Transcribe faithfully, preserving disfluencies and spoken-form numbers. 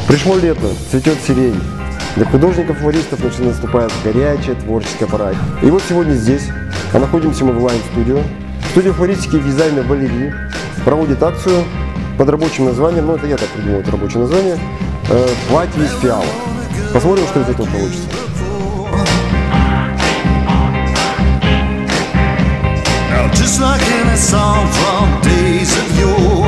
Пришло лето, цветет сирень. Для художников-флористов наступает горячая творческая пора. И вот сегодня здесь, а находимся мы в Line-студио. Студия флористики и дизайна Валерий проводит акцию под рабочим названием, ну это я так придумал это рабочее название, э, «Платье из фиалок». Посмотрим, что из этого получится. Just like in a song from days of yore.